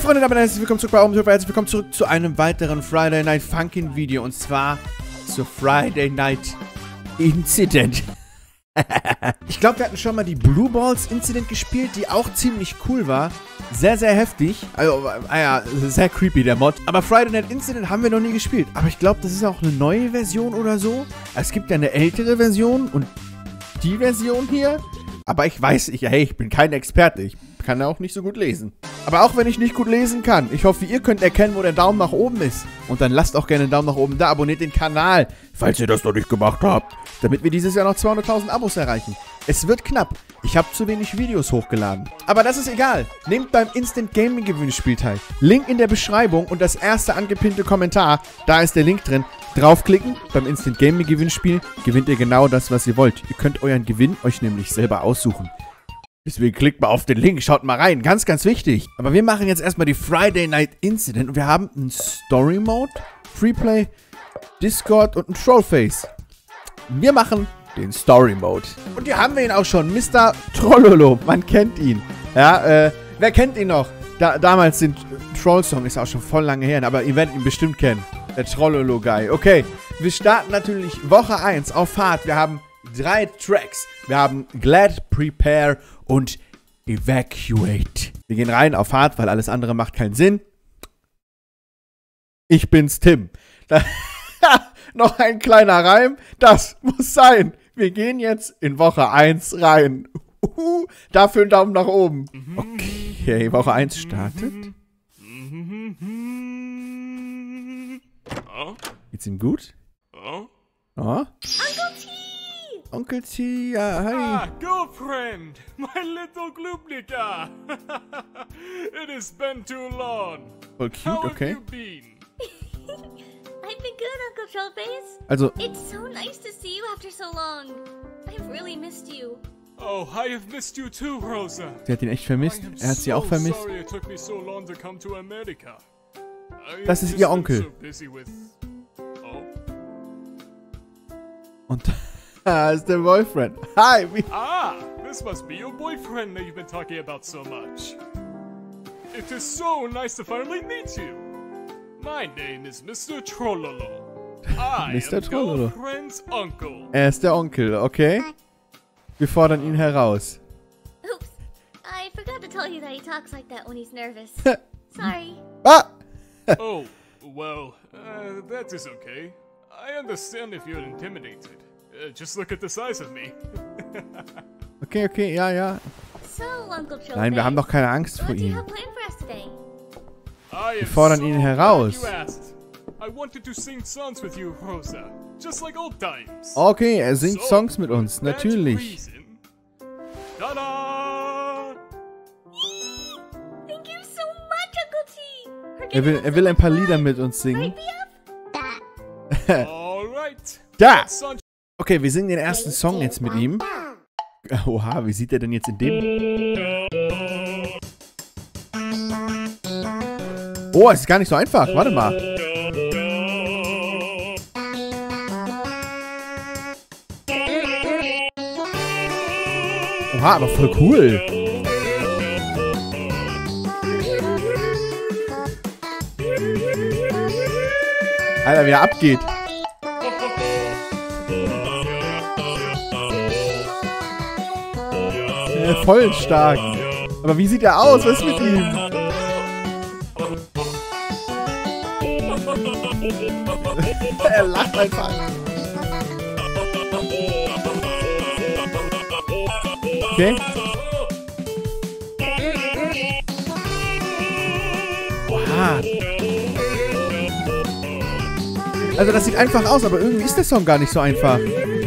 Freunde, damit herzlich willkommen zurück bei Augentöpfer. Herzlich willkommen zurück zu einem weiteren Friday Night Funkin' Video. Und zwar zur Friday Night Incident. Ich glaube, wir hatten schon mal die Blue Balls Incident gespielt, die auch ziemlich cool war. Sehr, sehr heftig. Also, ja, sehr creepy, der Mod. Aber Friday Night Incident haben wir noch nie gespielt. Aber ich glaube, das ist auch eine neue Version oder so. Es gibt ja eine ältere Version und die Version hier. Aber ich weiß nicht, hey, ich bin kein Experte. Ich kann auch nicht so gut lesen. Aber auch wenn ich nicht gut lesen kann, ich hoffe, ihr könnt erkennen, wo der Daumen nach oben ist. Und dann lasst auch gerne einen Daumen nach oben da. Abonniert den Kanal, falls ihr das noch nicht gemacht habt. Damit wir dieses Jahr noch 200.000 Abos erreichen. Es wird knapp. Ich habe zu wenig Videos hochgeladen. Aber das ist egal. Nehmt beim Instant Gaming Gewinnspiel teil. Link in der Beschreibung und das erste angepinnte Kommentar. Da ist der Link drin. Draufklicken. Beim Instant Gaming Gewinnspiel gewinnt ihr genau das, was ihr wollt. Ihr könnt euren Gewinn euch nämlich selber aussuchen. Deswegen klickt mal auf den Link, schaut mal rein. Ganz, ganz wichtig. Aber wir machen jetzt erstmal die Friday Night Incident. Und wir haben einen Story Mode, Freeplay, Discord und ein Trollface. Wir machen den Story Mode. Und hier haben wir ihn auch schon. Mr. Trollolo. Man kennt ihn. Ja, wer kennt ihn noch? Damals den Troll-Song ist auch schon voll lange her. Aber ihr werdet ihn bestimmt kennen. Der Trollolo-Guy. Okay, wir starten natürlich Woche 1 auf Fahrt. Wir haben 3 Tracks. Wir haben Glad, Prepare und Evacuate. Wir gehen rein auf Fahrt, weil alles andere macht keinen Sinn. Ich bin's, Tim. Noch ein kleiner Reim. Das muss sein. Wir gehen jetzt in Woche 1 rein. Dafür einen Daumen nach oben. Okay, Woche 1 startet. Geht's ihm gut? Oh? Onkel T, ja, hi. Ah, girlfriend, my little Glubnica. It has been too long. Voll cute, okay. How have you been? I've been good, Uncle Trollface. Also, It's so nice to see you after so long. I've really missed you. Oh, I have missed you too, Rosa. sie hat ihn echt vermisst. I am Er hat sie so auch vermisst. Sorry it took me so long to come to America. Das ist ihr Onkel. So busy with... Oh. Und da ist der Boyfriend. Hi, wie... Ah, this must be your boyfriend that you've been talking about so much. It is so nice to finally meet you. My name is Mr. Trollolo. I Mr. am Trollolo. girlfriend's uncle. Er ist der Onkel, okay? Wir fordern ihn heraus. Oops, I forgot to tell you that he talks like that when he's nervous. Sorry. Ah! Oh, well, that is okay. I understand if you're intimidated. Just look at the size of me. Okay, okay, ja, ja. So, Uncle Trollface. Nein, wir haben doch keine Angst vor What do you ihm. have planned for us today? Wir fordern ihn heraus. I wanted to sing songs with you, Rosa. Just like old times. Okay, er singt So, Songs mit uns, for that natürlich. reason- Tada! Thank you so much, Uncle T. For Er giving us will so ein paar much Lieder fun. mit uns singen. Right, BF? Alright. Da! That song- Okay, wir singen den ersten Song jetzt mit ihm. Oha, wie sieht er denn jetzt in dem... Oh, es ist gar nicht so einfach. Warte mal. Oha, aber voll cool. Alter, wie er abgeht. Voll stark. Aber wie sieht er aus? Was ist mit ihm? Er lacht einfach. Okay. Oha. Also das sieht einfach aus, aber irgendwie ist der Song gar nicht so einfach.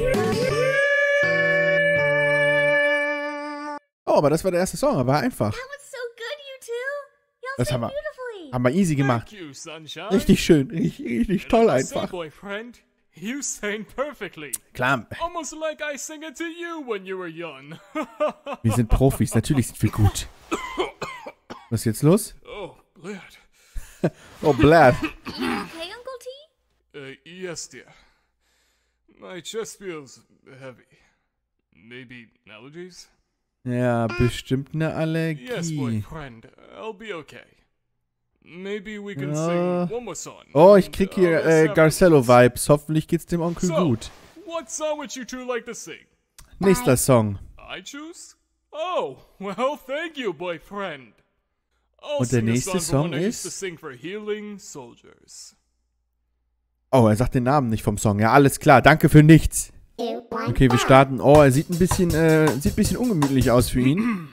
Oh, aber das war der erste Song, aber war einfach. That was so good, you two. Y'all Das sang haben wir- beautifully. Haben wir easy gemacht. Thank you, sunshine. Richtig schön, richtig toll And I say, einfach. boyfriend, you sang perfectly. Klar, Almost like I sang it to you when you were young. wir sind Profis, natürlich sind wir gut. Was ist jetzt los? Oh, Blair. Oh, Blad. Okay, Uncle T? Yes, dear. My chest feels heavy. Maybe allergies? Ja, bestimmt eine Yes, Allergie. boyfriend. I'll be okay. Maybe we can sing one more song. Oh, ich krieg hier Garcello-Vibes. Hoffentlich geht's dem Onkel gut. What song would you two like to sing? Nächster Song. I choose? Oh, well, thank you, boyfriend. Und der nächste Song ist? For healing soldiers. Oh, er sagt den Namen nicht vom Song. Ja, alles klar. Danke für nichts. Okay, wir starten. Oh, er sieht ein bisschen ungemütlich aus für ihn.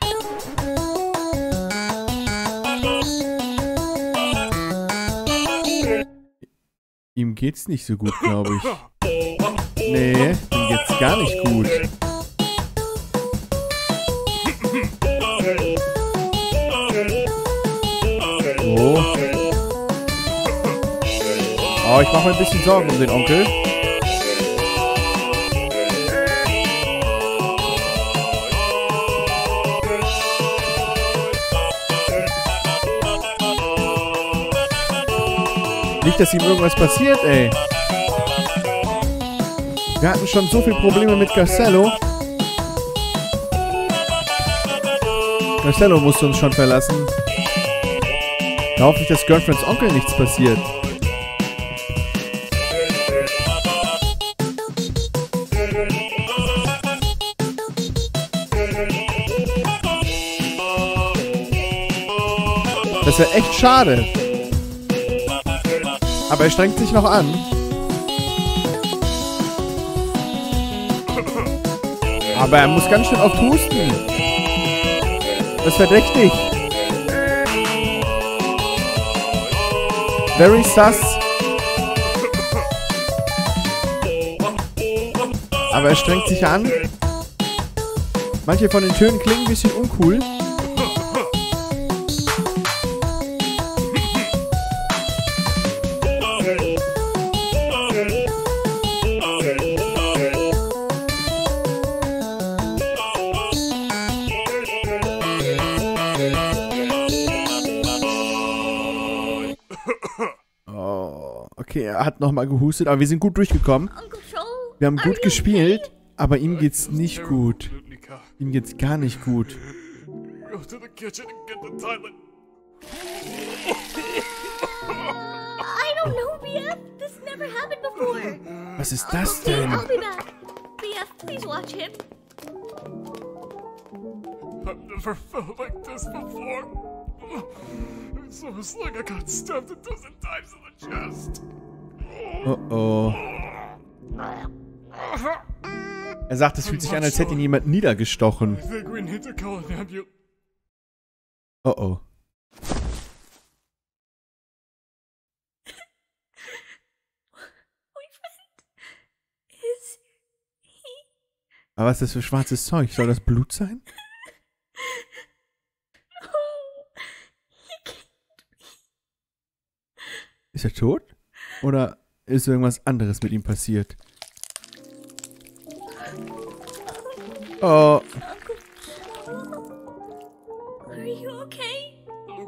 Ihm geht's nicht so gut, glaube ich. Nee, ihm geht's gar nicht gut. So. Oh, ich mache mir ein bisschen Sorgen um den Onkel. Nicht, dass ihm irgendwas passiert, ey. Wir hatten schon so viele Probleme mit Garcello. Garcello musste uns schon verlassen. Da hoffe ich, dass Girlfriends Onkel nichts passiert. Das wäre echt schade. Aber er strengt sich noch an. Aber er muss ganz schön oft husten. Das ist verdächtig. Very sus. Aber er strengt sich an. Manche von den Tönen klingen ein bisschen uncool. Okay, er hat nochmal gehustet, aber wir sind gut durchgekommen. Wir haben gut gespielt, aber ihm geht's nicht gut. Ihm geht's gar nicht gut. Was ist das denn? I've never felt like this before. It's almost like I got stabbed a dozen times in the chest. Oh oh. Er sagt, es fühlt sich an, als hätte ihn jemand niedergestochen. Oh oh. Aber was ist das für schwarzes Zeug? Soll das Blut sein? Ist er tot? Oder ist irgendwas anderes mit ihm passiert? Oh. Are you okay?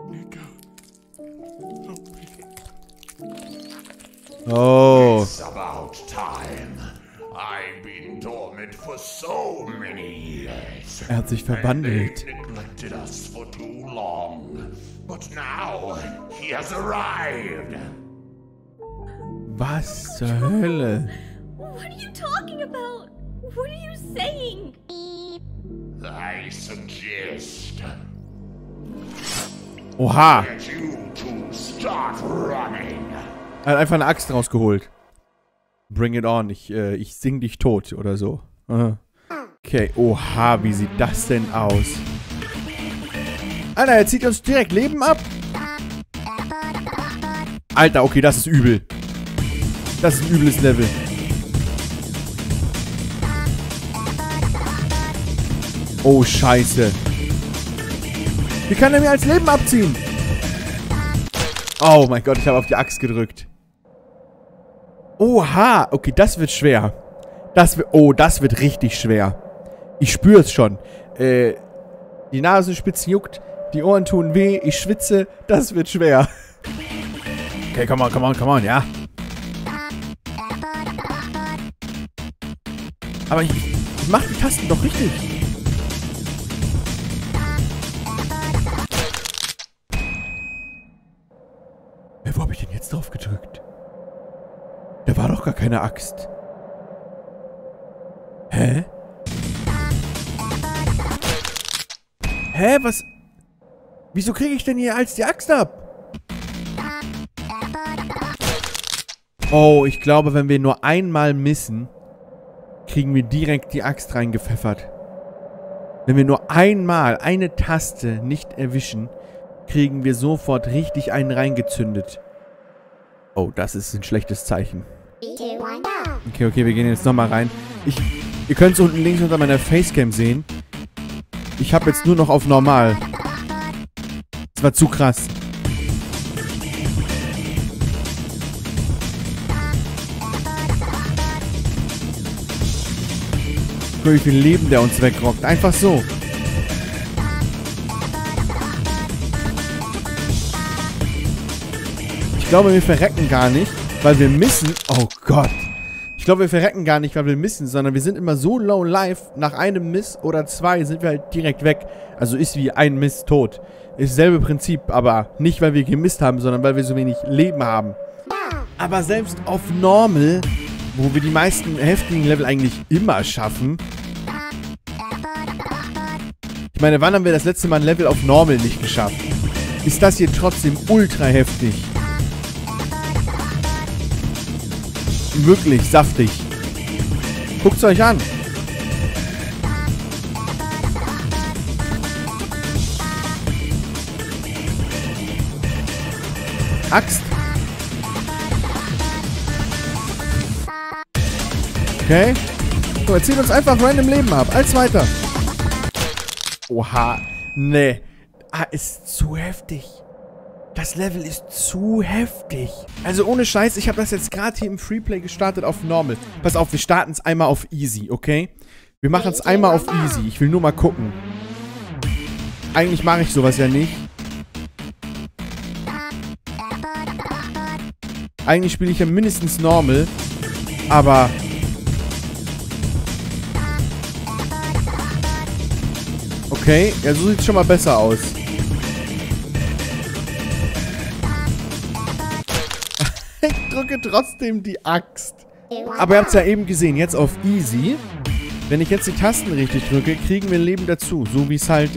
Oh. It's about time. I've been dormant for so many years. Er hat sich verwandelt. And they've neglected us for too long. But now he has arrived. Was zur Hölle? What are you talking about? What are you saying? I suggest Oha. that you two start running. Er hat einfach eine Axt rausgeholt. Bring it on. Ich sing dich tot oder so. Okay. Oha, wie sieht das denn aus? Alter, er zieht uns direkt Leben ab. Alter, okay, das ist übel. Das ist ein übles Level. Oh, scheiße. Wie kann er mir als Leben abziehen? Oh mein Gott, ich habe auf die Axt gedrückt. Oha, okay, das wird schwer. Das wird richtig schwer. Ich spüre es schon. Die Nasenspitze juckt, die Ohren tun weh, ich schwitze. Das wird schwer. Okay, come on, ja. Aber ich mach die Tasten doch richtig. jetzt drauf gedrückt? Da war doch gar keine Axt. Hä? Hä, was? Wieso kriege ich denn hier als die Axt ab? Oh, ich glaube, wenn wir nur einmal missen, kriegen wir direkt die Axt reingepfeffert. Wenn wir nur einmal eine Taste nicht erwischen, kriegen wir sofort richtig einen reingezündet. Oh, das ist ein schlechtes Zeichen. Okay, wir gehen jetzt nochmal rein. Ihr könnt es unten links unter meiner Facecam sehen. Ich habe jetzt nur noch auf normal. Das war zu krass. Guck, wie viel Leben der uns wegrockt. Einfach so. Ich glaube, wir verrecken gar nicht, weil wir missen. Oh Gott. Ich glaube, wir verrecken gar nicht, weil wir missen, sondern wir sind immer so low life. Nach einem Miss oder zwei sind wir halt direkt weg. Also ist wie ein Miss tot. Ist dasselbe Prinzip, aber nicht, weil wir gemisst haben, sondern weil wir so wenig Leben haben. Aber selbst auf Normal, wo wir die meisten heftigen Level eigentlich immer schaffen. Ich meine, wann haben wir das letzte Mal ein Level auf Normal nicht geschafft? Ist das hier trotzdem ultra heftig. Wirklich saftig. Guckt's euch an. Axt. Okay. So, wir ziehen uns einfach random Leben ab. Als weiter. Oha. Nee. Ah, ist zu heftig. Das Level ist zu heftig. Also ohne Scheiß, ich habe das jetzt gerade hier im Freeplay gestartet auf Normal. Pass auf, wir starten es einmal auf Easy, okay? Wir machen es einmal auf Easy. Ich will nur mal gucken. Eigentlich mache ich sowas ja nicht. Eigentlich spiele ich ja mindestens Normal. Aber... Okay, ja, so sieht es schon mal besser aus. Ich drücke trotzdem die Axt. Aber ihr habt es ja eben gesehen, jetzt auf Easy. Wenn ich jetzt die Tasten richtig drücke, kriegen wir Leben dazu. So wie es halt,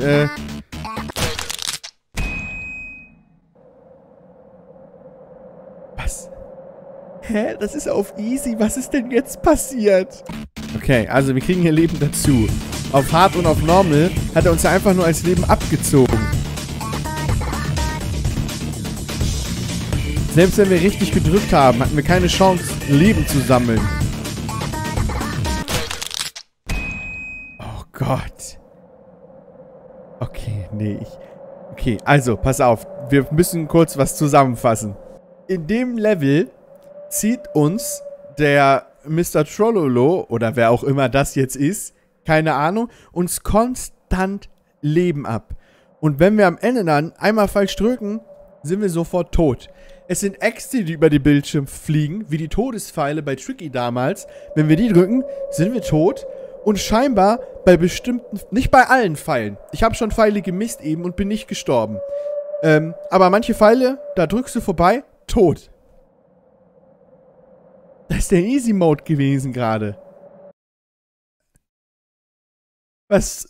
Was? Hä? Das ist auf Easy. Was ist denn jetzt passiert? Okay, also wir kriegen hier Leben dazu. Auf Hard und auf Normal hat er uns ja einfach nur als Leben abgezogen. Selbst wenn wir richtig gedrückt haben, hatten wir keine Chance, Leben zu sammeln. Oh Gott. Okay, nee, Okay, also, pass auf. Wir müssen kurz was zusammenfassen. In dem Level zieht uns der Mr. Trollolo, oder wer auch immer das jetzt ist, keine Ahnung, uns konstant Leben ab. Und wenn wir am Ende dann einmal falsch drücken, sind wir sofort tot. Es sind Äxte, die über die Bildschirme fliegen, wie die Todespfeile bei Tricky damals. Wenn wir die drücken, sind wir tot. Und scheinbar bei bestimmten, nicht bei allen Pfeilen. Ich habe schon Pfeile gemisst eben und bin nicht gestorben. Aber manche Pfeile, da drückst du vorbei, tot. Das ist der Easy Mode gewesen gerade. Was?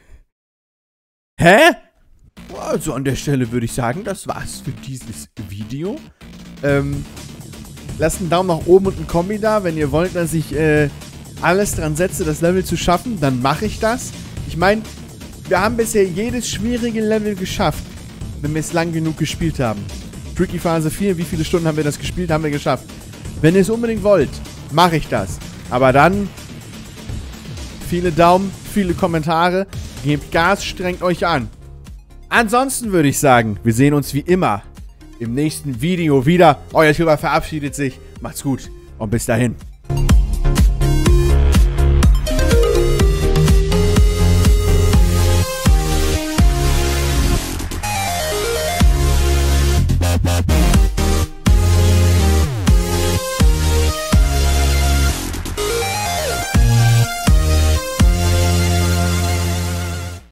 Hä? Also an der Stelle würde ich sagen, das war's für dieses Video. Lasst einen Daumen nach oben und einen Kommi da. Wenn ihr wollt, dass ich alles dran setze, das Level zu schaffen, dann mache ich das. Ich meine, wir haben bisher jedes schwierige Level geschafft, wenn wir es lang genug gespielt haben. Tricky Phase 4, wie viele Stunden haben wir das gespielt? Haben wir geschafft. Wenn ihr es unbedingt wollt, mache ich das. Aber dann viele Daumen, viele Kommentare, gebt Gas, strengt euch an. Ansonsten würde ich sagen, wir sehen uns wie immer im nächsten Video wieder. Euer Tuber verabschiedet sich. Macht's gut und bis dahin.